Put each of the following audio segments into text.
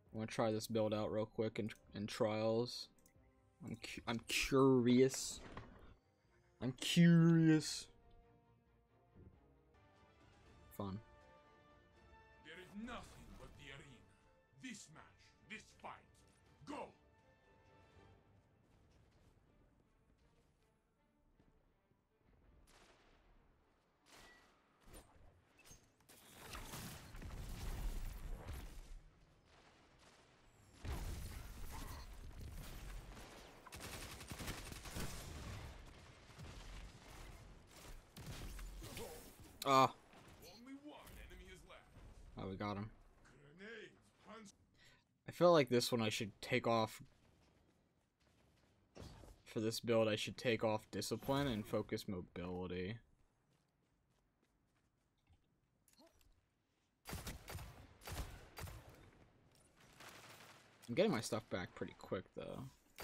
I want to try this build out real quick in trials. I'm curious. I'm curious. Fun. There is nothing but the arena. This match, this fight. Go! Ah. Only one enemy is left. Oh, we got him. Grenades, punch. I feel like this one I should take off. For this build, I should take off discipline and focus mobility. I'm getting my stuff back pretty quick, though.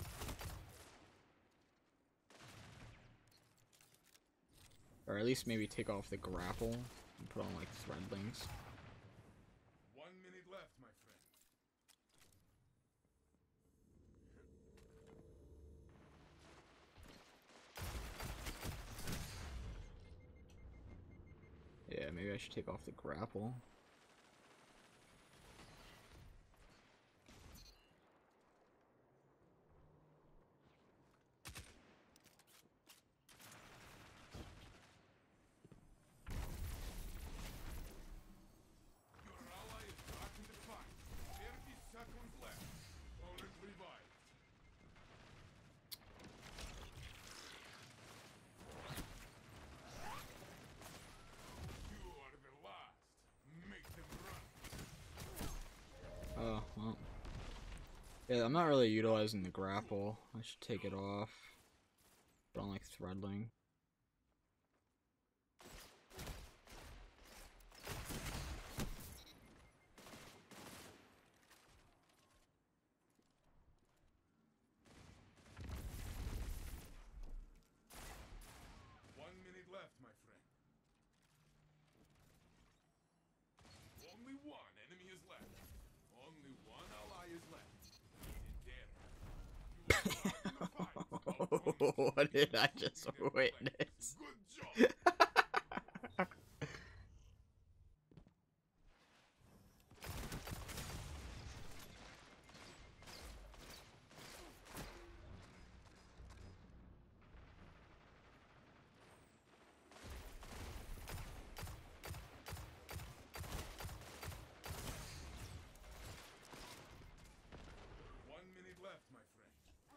Or at least maybe take off the grapple and put on, like, threadlings. 1 minute left, my friend. Yeah, maybe I should take off the grapple. Your ally is back in the fight. 30 seconds left. Opponent revived. You are the last. Make them run. Oh, well. Yeah, I'm not really utilizing the grapple. I should take it off. Put on, like, threadling. Left, my friend. Only one enemy is left. Only one ally is left. In there. What did I just witness? Good job. Left, my friend.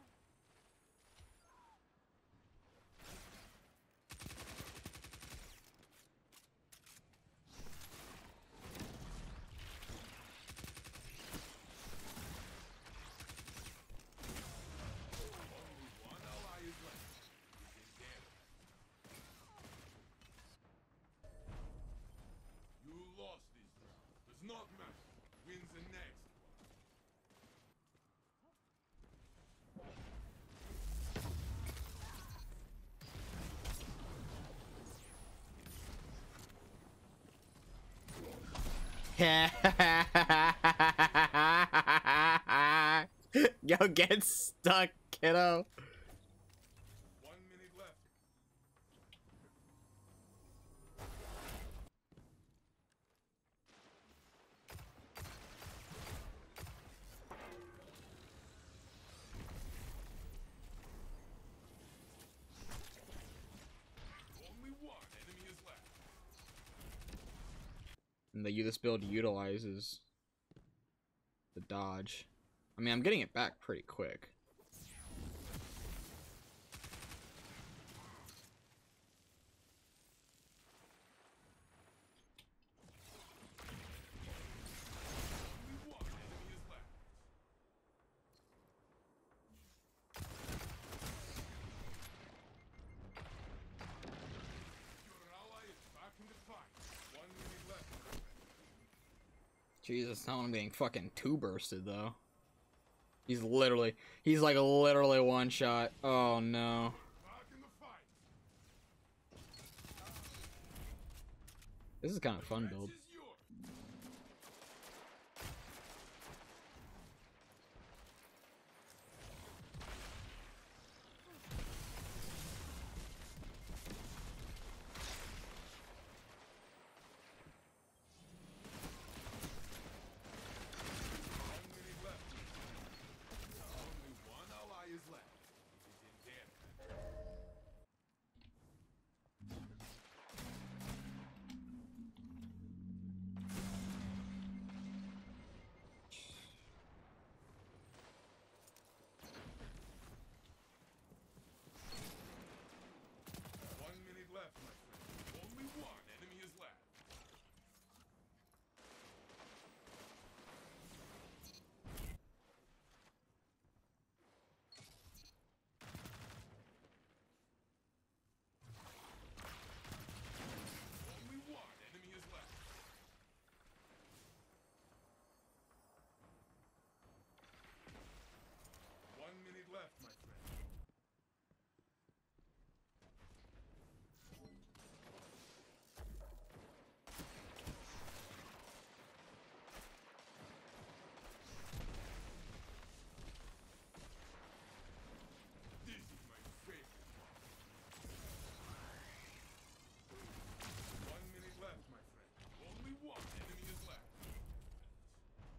Only one ally is left. In there. You lost this round. Does not matter. Wins the next. Yo, get stuck, kiddo. 1 minute left. Only one enemy is left. And this build utilizes the dodge. I mean, I'm getting it back pretty quick. Only one enemy is left. Your ally is back in the fight. 1 minute left. Jesus, now I'm getting fucking two bursted though. He's like literally one shot. Oh no. Back in the fight. This is kind of fun build. Match is yours.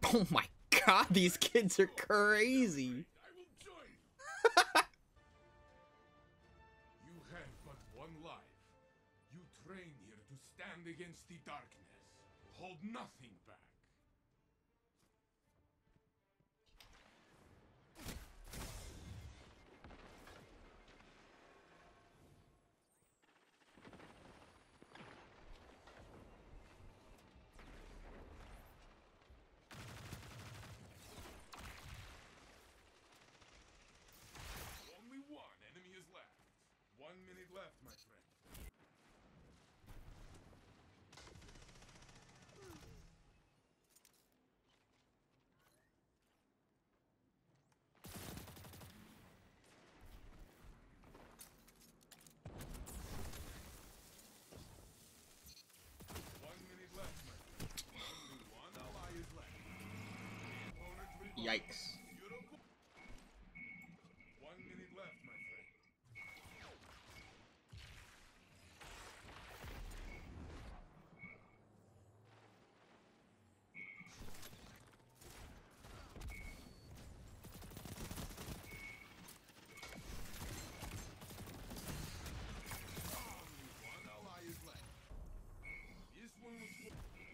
Oh my god, these kids are crazy. I will join you. You have but one life. You train here to stand against the darkness. Hold nothing back. Only one enemy is left. 1 minute left, my friend. Only one ally is left. The opponent will Yikes. Beautiful. 1 minute left, my friend. Only one ally is left. This one was for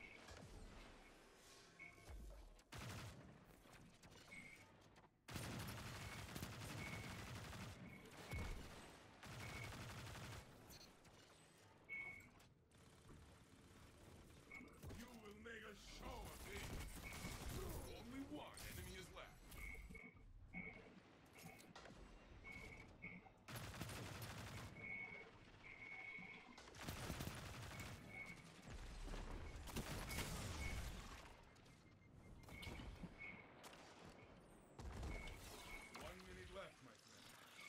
You will make a show of it. Only one enemy is left. One minute left, my friend.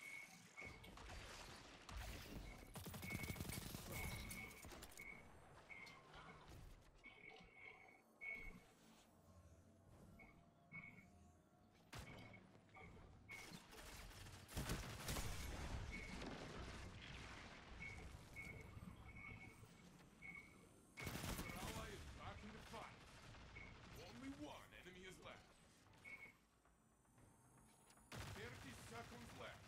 Your ally is back in the fight. Only one enemy is left. 30 seconds left.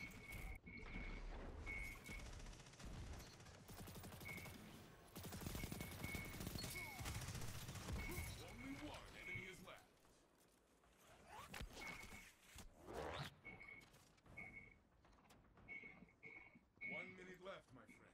Only one enemy is left. 1 minute left, my friend.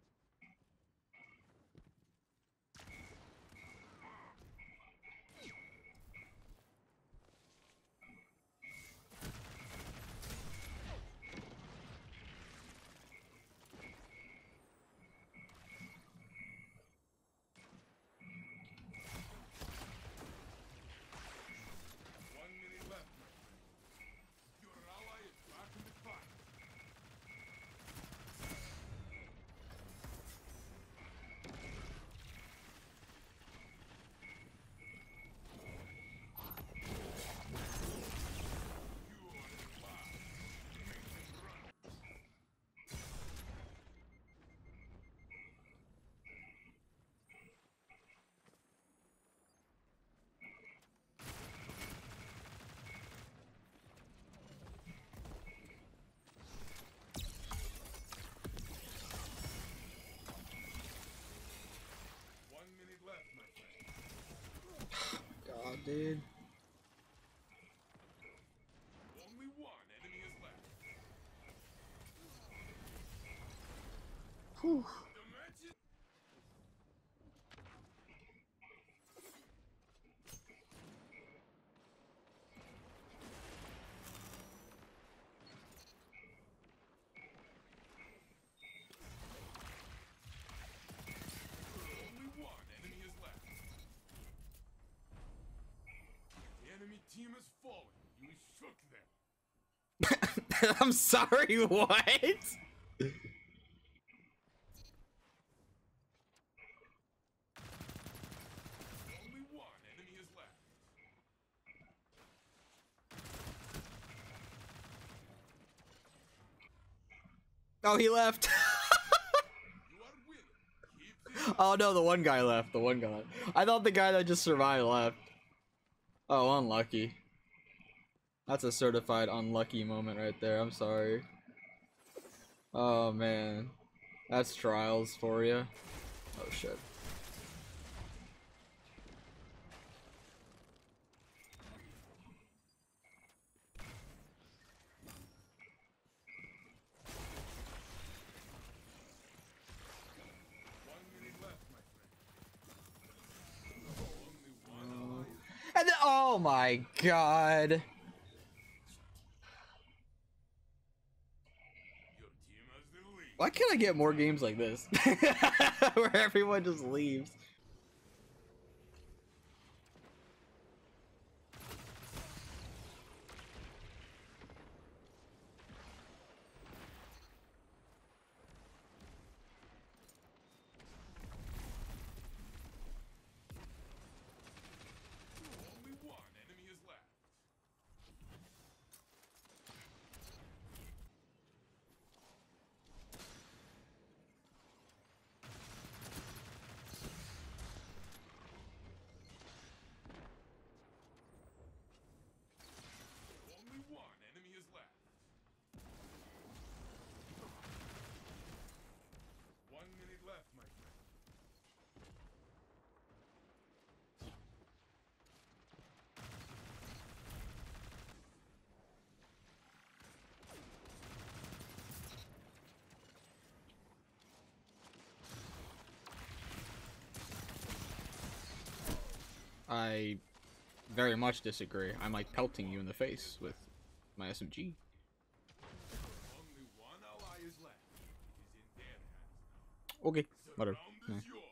One minute left, my friend. Your ally is back in the fight. You are the last. Make them run. One minute left, my friend. God, dude. Only one enemy is left. Whew. The match is... Only one enemy is left. The enemy team has fallen. You shook them. I'm sorry, what? Only one enemy is left. Oh, he left. You are winning. Keep this up. Oh no, the one guy left. The one guy. I thought the guy that just survived left. Oh, unlucky. That's a certified unlucky moment right there. I'm sorry. Oh man, that's trials for you. Oh shit. And then, oh my god. Why can't I get more games like this? Where everyone just leaves. I very much disagree. I'm like pelting you in the face with my SMG. Okay, whatever. Yeah.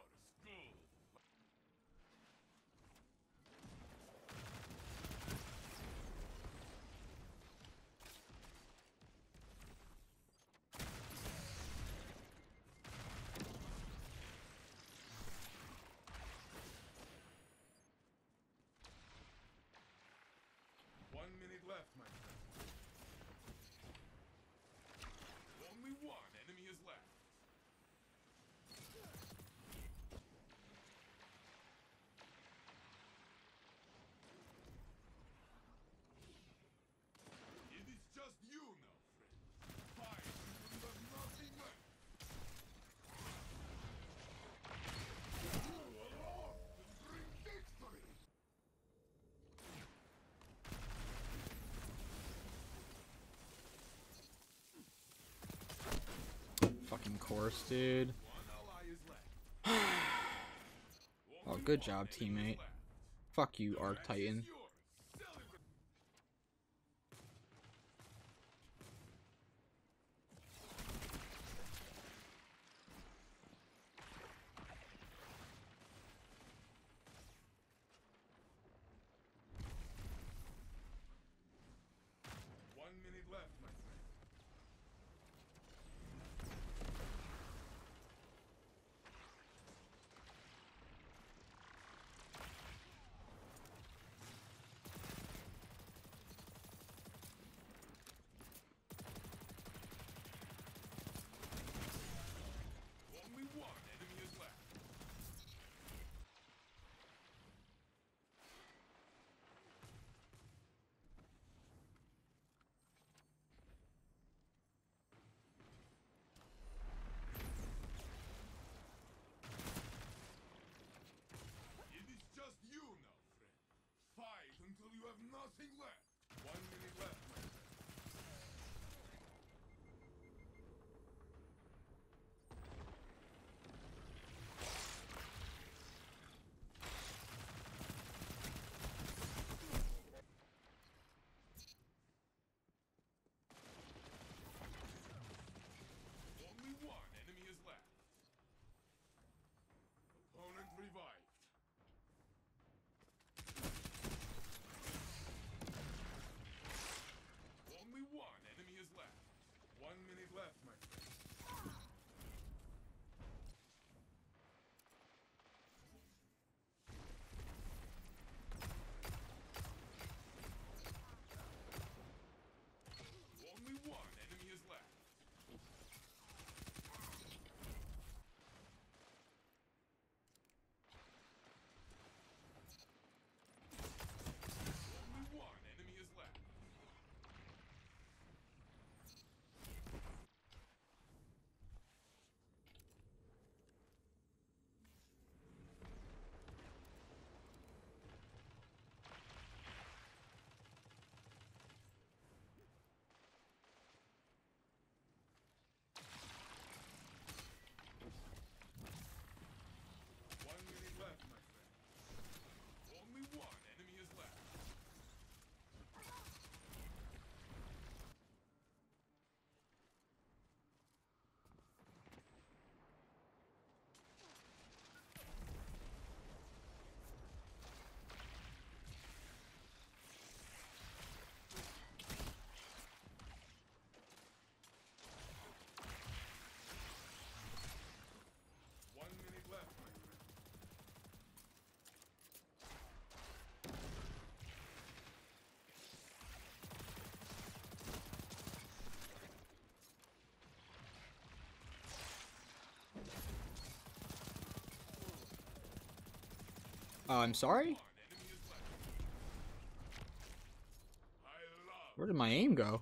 1 minute left, my friend. Only one enemy is left. It is just you now, friend. Fight until you have nothing left. You alone will bring victory. Fucking course, dude. Oh, good job, teammate. Fuck you, Arc Titan. Until you have nothing left. 1 minute left, my friend. Only one enemy is left. Opponent revived. I'm sorry? Where did my aim go?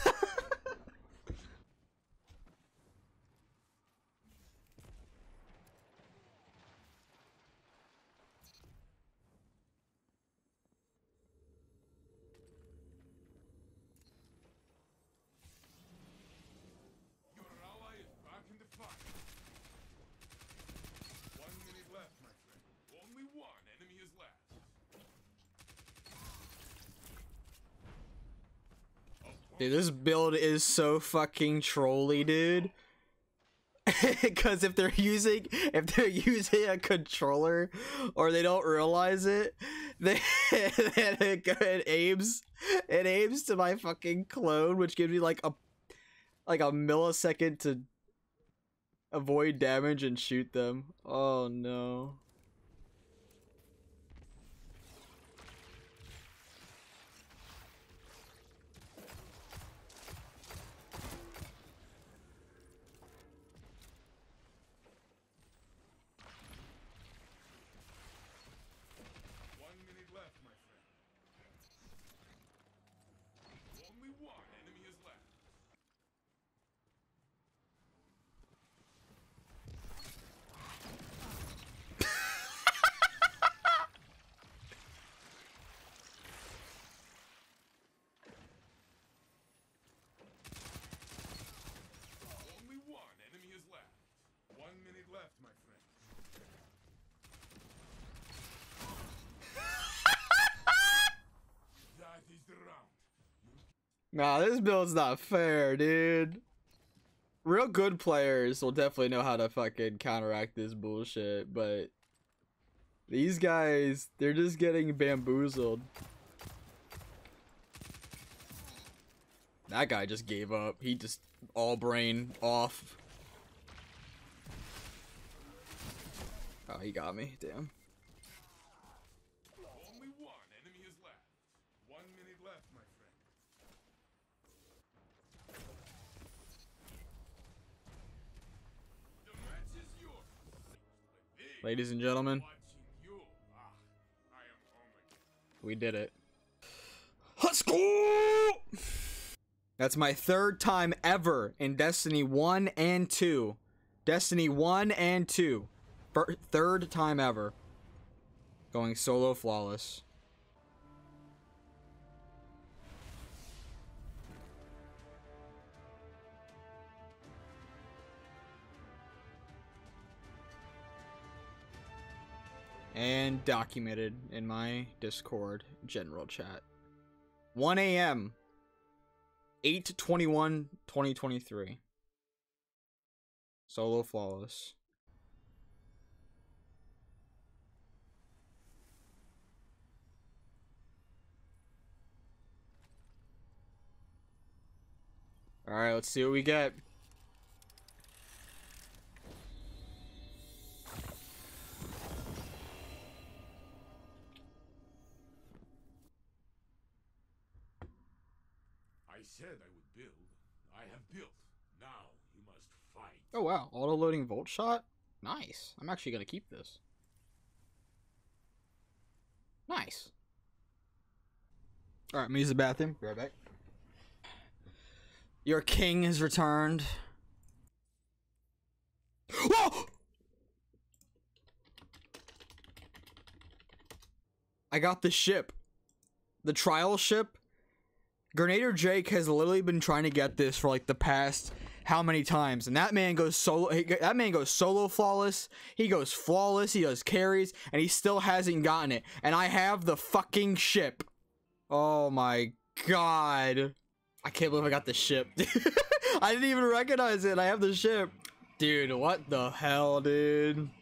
Dude, this build is so fucking trolly, dude. Because if they're using a controller or they don't realize it, it aims to my fucking clone, which gives me like a millisecond to avoid damage and shoot them. Oh no. Nah, this build's not fair, dude. Real good players will definitely know how to fucking counteract this bullshit, but these guys, they're just getting bamboozled. That guy just gave up. He just all brain off. Oh, he got me. Damn. Only one enemy is left. 1 minute left, my friend. The match is yours. Ladies and gentlemen, we did it. Let's go! That's my third time ever in Destiny 1 and 2. Destiny 1 and 2. Third time ever. Going solo flawless. And documented in my Discord general chat. 1 a.m. 8/21/2023. Solo flawless. Alright, let's see what we get. I said I would build. I have built. Now you must fight. Oh wow, auto-loading Volt Shot? Nice. I'm actually gonna keep this. Nice. Alright, I'm gonna use the bathroom. Be right back. Your king has returned. Whoa! I got the ship. The trial ship. Grenadier Jake has literally been trying to get this for like the past how many times, and that man goes solo. That man goes solo flawless. He goes flawless. He does carries, and he still hasn't gotten it. And I have the fucking ship. Oh my god! I can't believe I got the ship. I didn't even recognize it. I have the ship, dude. What the hell, dude?